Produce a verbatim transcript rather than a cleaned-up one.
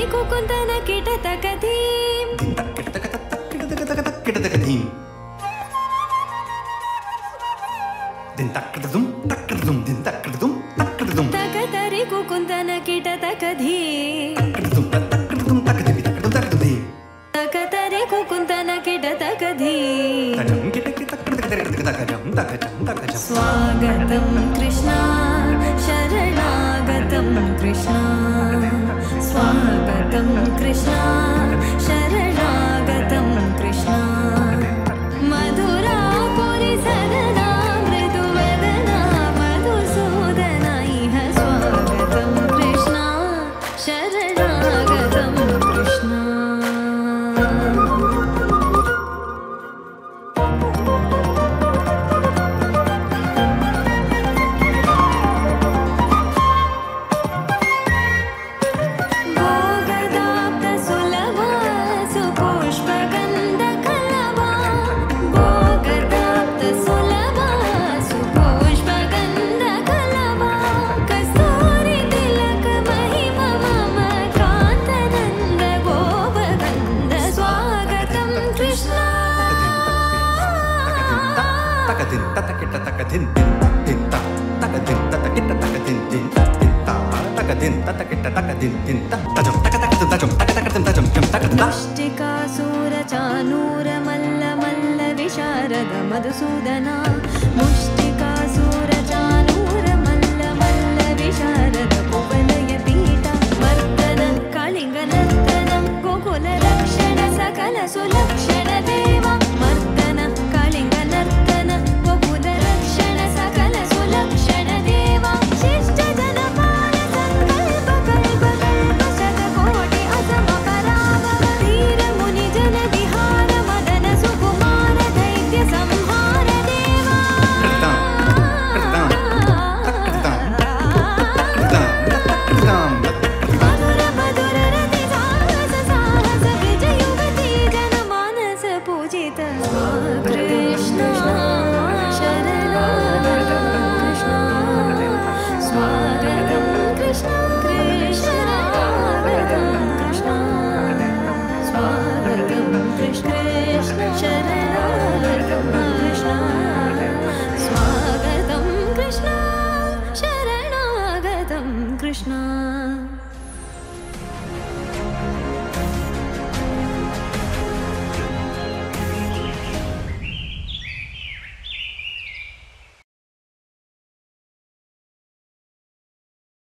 कुकुंदन किट तकधीम किट तक किट तक तक किट तक धीम दिन तक दुम तक दुम दिन तक दुम तक दुम तक तरी कुकुंदन किट तकधीम दुम तक दुम तक दी तक दुम तक दी तक तरी कुकुंदन किट तकधीम तजम किट किट तक तक तक तक जम तक जम तक जम स्वागतं कृष्णा शरणागतं कृष्णा स्वागतं कृष्णा शरणागतं कृष्णा मधुरापुरी सदना मृदुवदना मधुसूदना इह स्वागतं कृष्णा शरणागतं कृष्णा मधुसूदना मुष्टिकासुरचानूरमल्लमल्ल विशारद कुवलय पीठा मर्दन कालिङ्गनर्तन गोकुलरक्षण सकल सुलक्षण देवा मर्दन कालिङ्गनर्तन गोकुलरक्षण सकल सुलक्षण देवा शिष्ट जनपाल संकल्प कल्प कल्प शतकोटि असम पराभव धीर मुनि जन विहार मदन सुकुमार दैत्य संहार देवा मधुर मधुर रति साहस साहस विजय युवती जन मानस पूजित कृष्ण शरणागतं कृष्ण स्वागतं कृष्ण कृष्णागतं कृष्ण स्वागतं कृष्ण शरणागतं कृष्ण स्वागतं कृष्ण शरणागतं कृष्ण